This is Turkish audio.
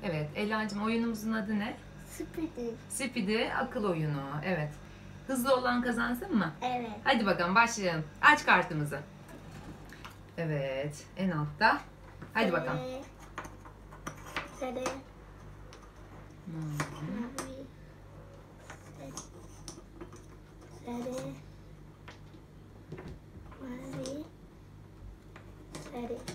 Evet, Ela'cığım oyunumuzun adı ne? Speedy. Speedy akıl oyunu. Evet. Hızlı olan kazansın mı? Evet. Hadi bakalım başlayalım. Aç kartımızı. Evet, en altta. Hadi bakalım. Sarı. Hmm. Mavi. Sarı. Mavi. Sarı.